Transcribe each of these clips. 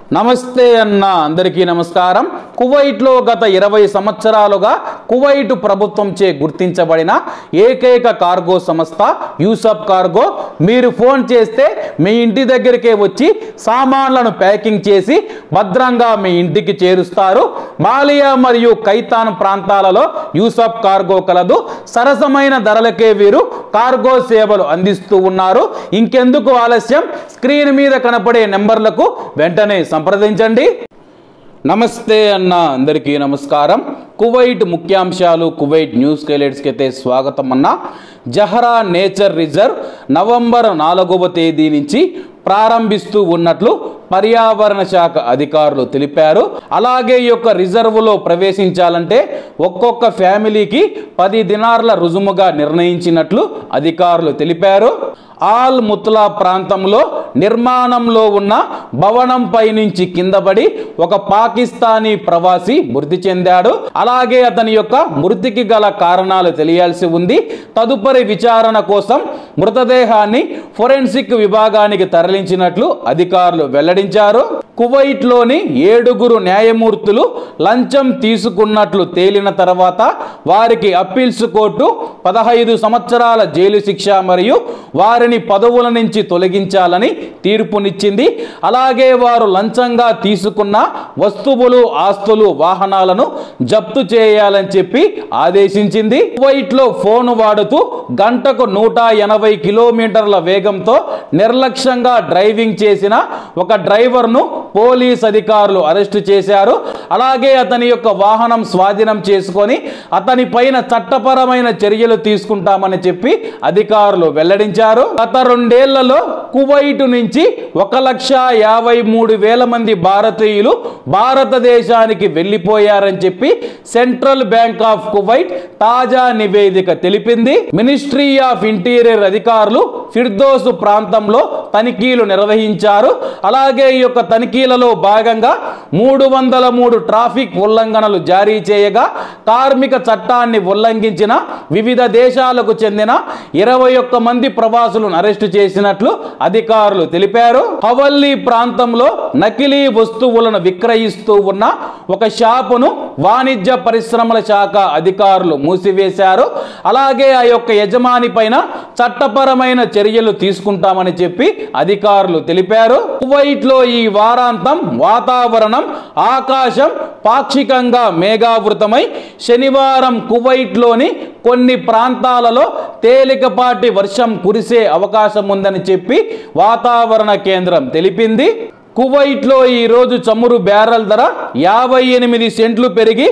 నమస్తే అన్న అందరికీ నమస్కారం. కువైట్లో గత 20 సంవత్సరాలుగా కువైట్ ప్రభుత్వంచే గుర్తించబడిన ఏకైక కార్గో సంస్థ యూసఫ్ కార్గో. మీరు ఫోన్ చేస్తే మీ ఇంటి దగ్గరికే వచ్చి సామాన్లను ప్యాకింగ్ చేసి భద్రంగా మీ ఇంటికి చేరుస్తారు. మాలియా మరియు కైతాన్ ప్రాంతాలలో యూసఫ్ కార్గో కలదు. సరసమైన ధరలకే వీరు కార్గో సేవలు అందిస్తూ ఉన్నారు. ఇంకెందుకు ఆలస్యం, స్క్రీన్ మీద కనపడే నెంబర్లకు వెంటనే సంప్రదించండి. నమస్తే అన్న అందరికీ నమస్కారం. కువైట్ ముఖ్యాంశాలు, కువైట్ న్యూస్ హైలైట్స్కి అయితే స్వాగతం అన్న. జహరా నేచర్ రిజర్వ్ నవంబర్ 4వ తేదీ నుంచి ప్రారంభిస్తూ ఉన్నట్లు పర్యావరణ శాఖ అధికారులు తెలిపారు. అలాగే ఈ యొక్క రిజర్వులో ప్రవేశించాలంటే ఒక్కొక్క ఫ్యామిలీకి 10 దినార్ల రుజుముగా నిర్ణయించినట్లు అధికారులు తెలిపారు. ఆల్ ముత్లా ప్రాంతంలో నిర్మాణంలో ఉన్న భవనంపై నుంచి కిందపడి ఒక పాకిస్తానీ ప్రవాసి మృతి చెందాడు. అలాగే అతని యొక్క మృతికి గల కారణాలు తెలియాల్సి ఉంది. తదుపరి విచారణ కోసం మృతదేహాన్ని ఫోరెన్సిక్ విభాగానికి తరలించినట్లు అధికారులు వెల్లడించారు. కువైట్లోని 7 న్యాయమూర్తులు లంచం తీసుకున్నట్లు తేలిన తర్వాత వారికి అప్పీల్స్ కోర్టు 15 సంవత్సరాల జైలు శిక్ష మరియు వారిని పదవుల నుంచి తొలగించాలని తీర్పునిచ్చింది. అలాగే వారు లంచంగా తీసుకున్న వస్తువులు, ఆస్తులు, వాహనాలను జప్తు చేయాలని చెప్పి ఆదేశించింది. కువైట్లో ఫోన్ వాడుతూ గంటకు 180 కిలోమీటర్ల వేగంతో నిర్లక్ష్యంగా డ్రైవింగ్ చేసిన ఒక డ్రైవర్ను పోలీస్ అధికారులు అరెస్టు చేశారు. అలాగే అతని యొక్క వాహనం స్వాధీనం చేసుకొని అతని పైన చట్టపరమైన చర్యలు తీసుకుంటామని చెప్పి అధికారులు వెల్లడించారు. గత 2 ఏళ్లలో కువైట్ నుంచి 1,53,000 మంది భారతీయులు భారతదేశానికి వెళ్లిపోయారని చెప్పి సెంట్రల్ బ్యాంక్ ఆఫ్ కువైట్ తాజా నివేదిక తెలిపింది. మినిస్ట్రీ ఆఫ్ ఇంటీరియర్ అధికారులు ఫిర్దోస్ ప్రాంతంలో తనిఖీలు నిర్వహించారు. అలాగే ఈ యొక్క తనిఖీలలో భాగంగా 303 ట్రాఫిక్ ఉల్లంఘనలు జారీ చేయగా కార్మిక చట్టాన్ని ఉల్లంఘించిన వివిధ దేశాలకు చెందిన 21 మంది ప్రవాసులను అరెస్టు చేసినట్లు అధికారులు తెలిపారు. హవల్లీ ప్రాంతంలో నకిలీ వస్తువులను విక్రయిస్తూ ఉన్న ఒక షాపును వాణిజ్య పరిశ్రమల శాఖ అధికారులు మూసివేశారు. అలాగే ఆ యొక్క యజమాని పైన చట్టపరమైన చర్యలు తీసుకుంటామని చెప్పి అధికారులు తెలిపారు. కువైట్లో ఈ వారాంతం వాతావరణం, ఆకాశం పాక్షికంగా మేఘావృతమై శనివారం కువైట్లోని కొన్ని ప్రాంతాలలో తేలికపాటి వర్షం కురిసే అవకాశం ఉందని చెప్పి వాతావరణ కేంద్రం తెలిపింది. కువైట్లో ఈరోజు చమురు బ్యారెల్ ధర 58 సెంట్లు పెరిగి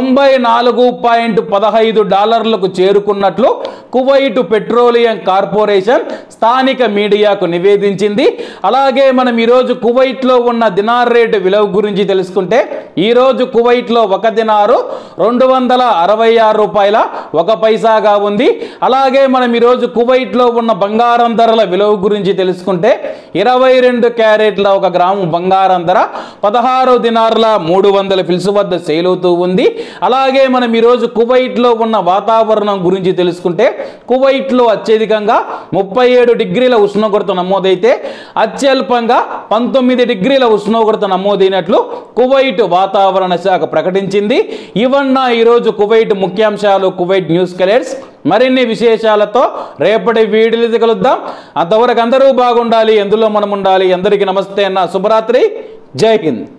$94.15 చేరుకున్నట్లు కువైట్ పెట్రోలియం కార్పొరేషన్ స్థానిక మీడియాకు నివేదించింది. అలాగే మనం ఈరోజు కువైట్లో ఉన్న దినార్ రేటు విలువ గురించి తెలుసుకుంటే ఈరోజు కువైట్లో 1 దినారు $266.1 ఉంది. అలాగే మనం ఈరోజు కువైట్లో ఉన్న బంగారం ధరల విలువ గురించి తెలుసుకుంటే 22 క్యారెట్ల 1 గ్రాము బంగారం ధర 16 దినార్ల 300 ఫిల్స్ వద్ద సేల్ అవుతూ ఉంది. అలాగే మనం ఈరోజు కువైట్లో ఉన్న వాతావరణం గురించి తెలుసుకుంటే కువైట్లో అత్యధికంగా 37 డిగ్రీల ఉష్ణోగ్రత నమోదైతే అత్యల్పంగా 19 డిగ్రీల ఉష్ణోగ్రత నమోదైనట్లు కువైట్ వాతావరణ శాఖ ప్రకటించింది. ఇవన్న ఈరోజు కువైట్ ముఖ్యాంశాలు, కువైట్ న్యూస్ హైలైట్స్. మరిన్ని విశేషాలతో రేపటి వీడియోలో కలుద్దాం. అంతవరకు అందరూ బాగుండాలి, ఎందులో మనం ఉండాలి. అందరికీ నమస్తే అన్న, శుభరాత్రి, జై హింద్.